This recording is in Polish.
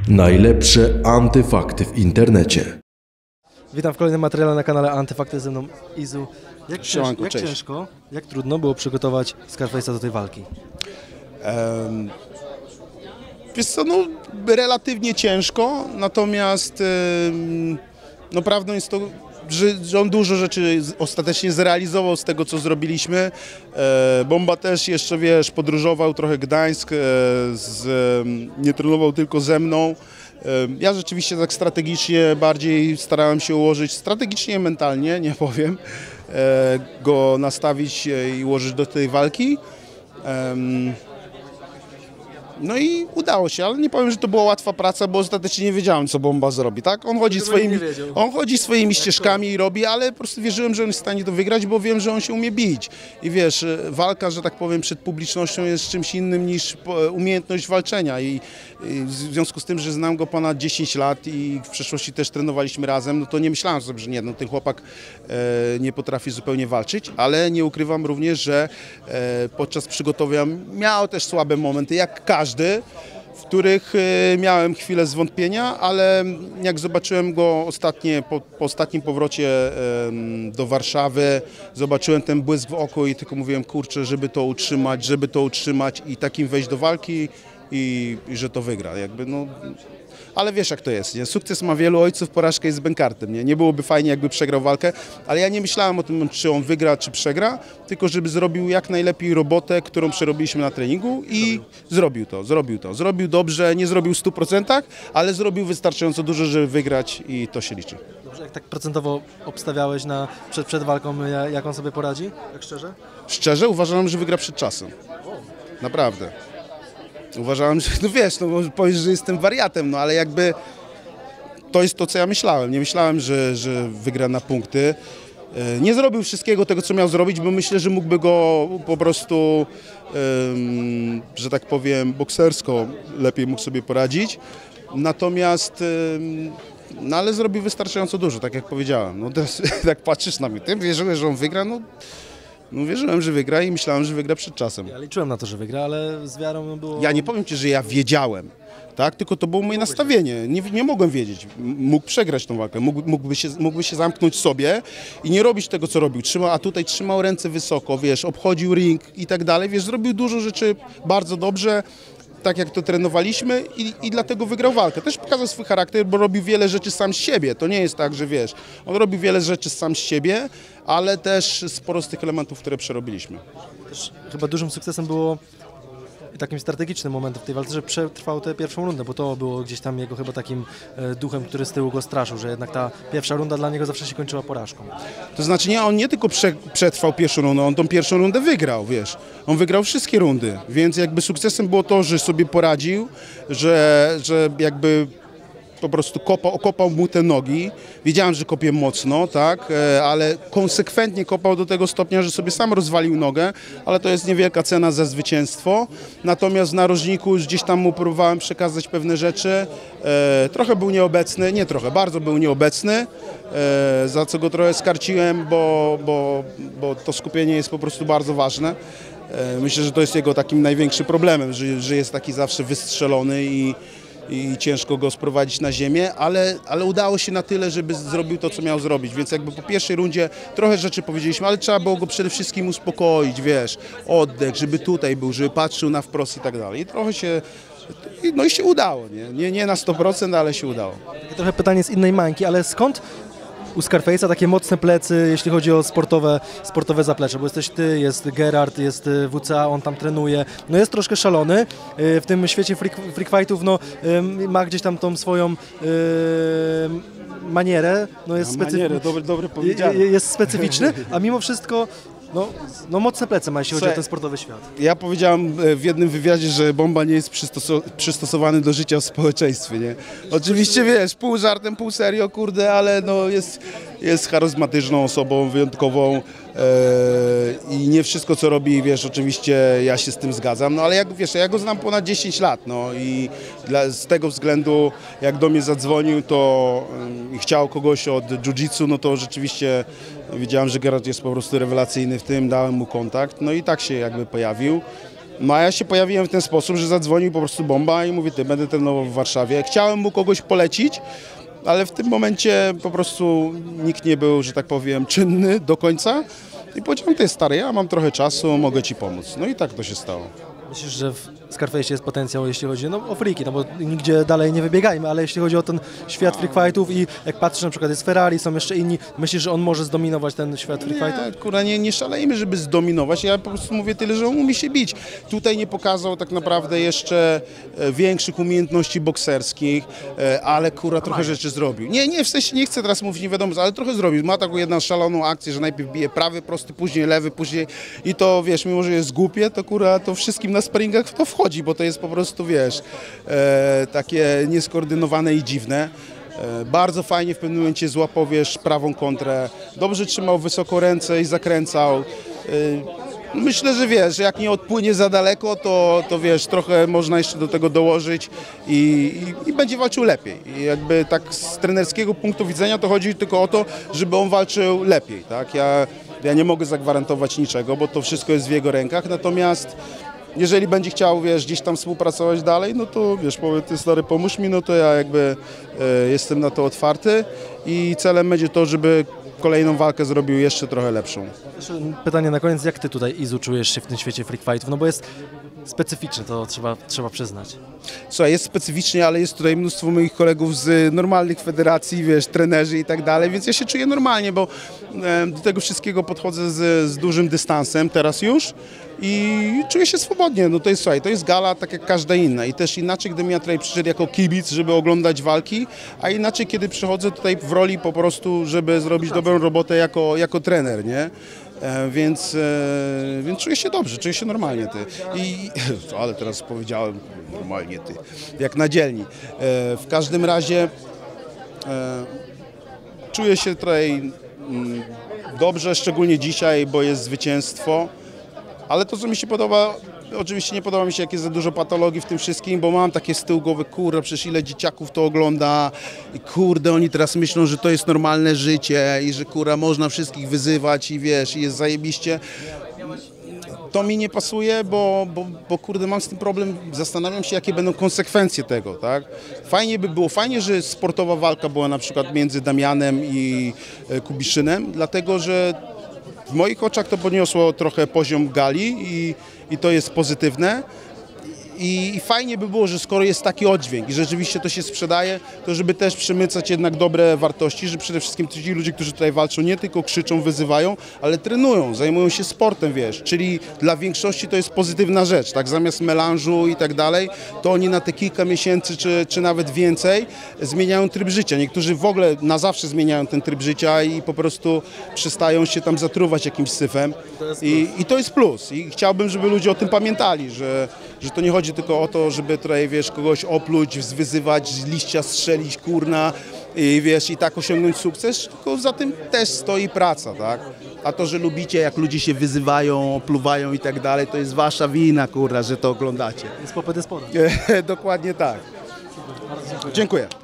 Najlepsze antyfakty w internecie. Witam w kolejnym materiale na kanale Antyfakty, ze mną Izu. Jak Cześć. ciężko, jak trudno było przygotować Scarface'a do tej walki? Wiesz co, no relatywnie ciężko, natomiast no prawdą jest to, że on dużo rzeczy ostatecznie zrealizował z tego, co zrobiliśmy. Bomba też jeszcze, wiesz, podróżował trochę Gdańsk, nie trenował tylko ze mną. Ja rzeczywiście tak strategicznie bardziej starałem się ułożyć, strategicznie, mentalnie, nie powiem, go nastawić i ułożyć do tej walki. No i udało się, ale nie powiem, że to była łatwa praca, bo ostatecznie nie wiedziałem, co Bomba zrobi, tak? On chodzi swoimi ścieżkami i robi, ale po prostu wierzyłem, że on jest w stanie to wygrać, bo wiem, że on się umie bić. I wiesz, walka, że tak powiem, przed publicznością jest czymś innym niż umiejętność walczenia i w związku z tym, że znam go ponad 10 lat i w przeszłości też trenowaliśmy razem, no to nie myślałem sobie, że nie, no ten chłopak nie potrafi zupełnie walczyć, ale nie ukrywam również, że podczas przygotowania miał też słabe momenty, jak każdy, w których miałem chwilę zwątpienia, ale jak zobaczyłem go po ostatnim powrocie do Warszawy, zobaczyłem ten błysk w oku i tylko mówiłem, kurczę, żeby to utrzymać i takim wejść do walki i że to wygra. Jakby, no, ale wiesz, jak to jest, nie? Sukces ma wielu ojców, porażka jest bękartem. Nie byłoby fajnie, jakby przegrał walkę, ale ja nie myślałem o tym, czy on wygra, czy przegra, tylko żeby zrobił jak najlepiej robotę, którą przerobiliśmy na treningu i zrobił to. Zrobił dobrze, nie zrobił w 100%, ale zrobił wystarczająco dużo, żeby wygrać i to się liczy. Dobrze, jak tak procentowo obstawiałeś przed walką, jak on sobie poradzi, tak szczerze? Szczerze uważałem, że wygra przed czasem. Naprawdę. Uważałem, że, no wiesz, no powiesz, że jestem wariatem, no ale jakby to jest to, co ja myślałem. Nie myślałem, że wygra na punkty. Nie zrobił wszystkiego tego, co miał zrobić, bo myślę, że mógłby go po prostu, że tak powiem, boksersko lepiej mógł sobie poradzić. Natomiast, no ale zrobił wystarczająco dużo, tak jak powiedziałem. No teraz, tak patrzysz na mnie, ty wierzyłeś, że on wygra, no wierzyłem, że wygra i myślałem, że wygra przed czasem. Ja liczyłem na to, że wygra, ale z wiarą było... Ja nie powiem Ci, że ja wiedziałem, tak? Tylko to było moje nastawienie. Nie mogłem wiedzieć. Mógł przegrać tą walkę, mógłby się zamknąć sobie i nie robić tego, co robił. A tutaj trzymał ręce wysoko, wiesz, obchodził ring i tak dalej. Wiesz, zrobił dużo rzeczy bardzo dobrze, tak jak to trenowaliśmy i dlatego wygrał walkę. Też pokazał swój charakter, bo robił wiele rzeczy sam z siebie. To nie jest tak, że wiesz, on robił wiele rzeczy sam z siebie, ale też sporo z tych elementów, które przerobiliśmy. Też chyba dużym sukcesem było takim strategicznym momentem w tej walce, że przetrwał tę pierwszą rundę, bo to było gdzieś tam jego chyba takim duchem, który z tyłu go straszył, że jednak ta pierwsza runda dla niego zawsze się kończyła porażką. To znaczy nie, on nie tylko przetrwał pierwszą rundę, on tą pierwszą rundę wygrał, wiesz. On wygrał wszystkie rundy, więc jakby sukcesem było to, że sobie poradził, że jakby po prostu okopał mu te nogi. Wiedziałem, że kopie mocno, tak, ale konsekwentnie kopał do tego stopnia, że sobie sam rozwalił nogę, ale to jest niewielka cena za zwycięstwo. Natomiast w narożniku już gdzieś tam mu próbowałem przekazać pewne rzeczy. Trochę był nieobecny, nie trochę, bardzo był nieobecny, za co go trochę skarciłem, bo to skupienie jest po prostu bardzo ważne. Myślę, że to jest jego takim największym problemem, że jest taki zawsze wystrzelony i ciężko go sprowadzić na ziemię, ale udało się na tyle, żeby zrobił to, co miał zrobić, więc jakby po pierwszej rundzie trochę rzeczy powiedzieliśmy, ale trzeba było go przede wszystkim uspokoić, wiesz, oddech, żeby tutaj był, żeby patrzył na wprost i tak dalej. I trochę się, no i się udało, nie na 100%, ale się udało. Takie trochę pytanie z innej mańki, ale skąd u Scarface'a takie mocne plecy, jeśli chodzi o sportowe zaplecze, bo jesteś ty, jest Gerard, jest WCA, on tam trenuje, no jest troszkę szalony, w tym świecie freak fightów, no ma gdzieś tam tą swoją manierę, no jest dobre powiedziane. Jest specyficzny, a mimo wszystko no mocne plecy ma, jeśli chodzi o ten sportowy świat. Ja powiedziałem w jednym wywiadzie, że Bomba nie jest przystosowany do życia w społeczeństwie, nie? Oczywiście, wiesz, pół żartem, pół serio, kurde, ale no jest charyzmatyczną osobą, wyjątkową i nie wszystko, co robi, wiesz, oczywiście ja się z tym zgadzam, no ale jak wiesz, ja go znam ponad 10 lat, no i z tego względu, jak do mnie zadzwonił, to chciał kogoś od jiu-jitsu, no to rzeczywiście wiedziałem, że Gerard jest po prostu rewelacyjny w tym, dałem mu kontakt, no i tak się jakby pojawił. No a ja się pojawiłem w ten sposób, że zadzwonił po prostu Bomba i mówię, ty, będę trenował w Warszawie. Chciałem mu kogoś polecić, ale w tym momencie po prostu nikt nie był, że tak powiem, czynny do końca. I powiedziałem, ty stary, ja mam trochę czasu, mogę ci pomóc. No i tak to się stało. Myślisz, że w Scarface jest potencjał, jeśli chodzi o freaki, no bo nigdzie dalej nie wybiegajmy, ale jeśli chodzi o ten świat freak fightów i jak patrzysz, na przykład jest Ferrari, są jeszcze inni, myślisz, że on może zdominować ten świat freak fightów? Nie, kurwa, nie szalejmy, żeby zdominować. Ja po prostu mówię tyle, że on umie się bić. Tutaj nie pokazał tak naprawdę jeszcze większych umiejętności bokserskich, ale kurwa trochę rzeczy zrobił. Nie, w sensie nie chcę teraz mówić, nie wiadomo, ale trochę zrobił. Ma taką jedną szaloną akcję, że najpierw bije prawy, prosty, później lewy, później i to, wiesz, mimo że jest głupie, to kurwa to wszystkim na sparingach w to wchodzi, bo to jest po prostu, wiesz, takie nieskoordynowane i dziwne. Bardzo fajnie w pewnym momencie złapał, wiesz, prawą kontrę. Dobrze trzymał wysoko ręce i zakręcał. Myślę, że wiesz, że jak nie odpłynie za daleko, to wiesz, trochę można jeszcze do tego dołożyć i będzie walczył lepiej. I jakby tak z trenerskiego punktu widzenia to chodzi tylko o to, żeby on walczył lepiej, tak? Ja nie mogę zagwarantować niczego, bo to wszystko jest w jego rękach, natomiast jeżeli będzie chciał, wiesz, gdzieś tam współpracować dalej, no to wiesz, powie, ty stary, pomóż mi, no to ja jakby jestem na to otwarty i celem będzie to, żeby kolejną walkę zrobił jeszcze trochę lepszą. Pytanie na koniec, jak ty tutaj, Izu, czujesz się w tym świecie freak fightów? No bo jest specyficzny, to trzeba przyznać. Słuchaj, jest specyficznie, ale jest tutaj mnóstwo moich kolegów z normalnych federacji, wiesz, trenerzy i tak dalej, więc ja się czuję normalnie, bo do tego wszystkiego podchodzę z dużym dystansem teraz już i czuję się swobodnie. No to jest, słuchaj, to jest gala tak jak każda inna i też inaczej, gdybym ja tutaj przyszedł jako kibic, żeby oglądać walki, a inaczej, kiedy przychodzę tutaj w roli po prostu, żeby zrobić dobrą robotę jako trener, nie? Więc czuję się dobrze, czuję się normalnie, ty. Ale teraz powiedziałem normalnie, ty, jak na dzielni. W każdym razie czuję się tutaj dobrze, szczególnie dzisiaj, bo jest zwycięstwo, ale to, co mi się podoba, oczywiście nie podoba mi się, jak jest za dużo patologii w tym wszystkim, bo mam takie z tyłu głowy, kurde, przecież ile dzieciaków to ogląda i kurde, oni teraz myślą, że to jest normalne życie i że kurde, można wszystkich wyzywać i wiesz, i jest zajebiście. To mi nie pasuje, bo kurde, mam z tym problem, zastanawiam się, jakie będą konsekwencje tego, tak? Fajnie by było, że sportowa walka była na przykład między Damianem i Kubiszynem, dlatego że w moich oczach to podniosło trochę poziom gali i to jest pozytywne. I fajnie by było, że skoro jest taki oddźwięk i rzeczywiście to się sprzedaje, to żeby też przemycać jednak dobre wartości, że przede wszystkim ci ludzie, którzy tutaj walczą, nie tylko krzyczą, wyzywają, ale trenują, zajmują się sportem, wiesz, czyli dla większości to jest pozytywna rzecz, tak, zamiast melanżu i tak dalej, to oni na te kilka miesięcy czy nawet więcej zmieniają tryb życia. Niektórzy w ogóle na zawsze zmieniają ten tryb życia i po prostu przestają się tam zatruwać jakimś syfem i to jest plus i chciałbym, żeby ludzie o tym pamiętali, że to nie chodzi tylko o to, żeby tutaj, wiesz, kogoś opluć, wyzywać, z liścia strzelić, kurna i wiesz, i tak osiągnąć sukces, tylko za tym też stoi praca, tak? A to, że lubicie, jak ludzie się wyzywają, opluwają i tak dalej, to jest wasza wina, kurna, że to oglądacie. Jest popyt, jest podaż. Dokładnie tak. Dziękuję.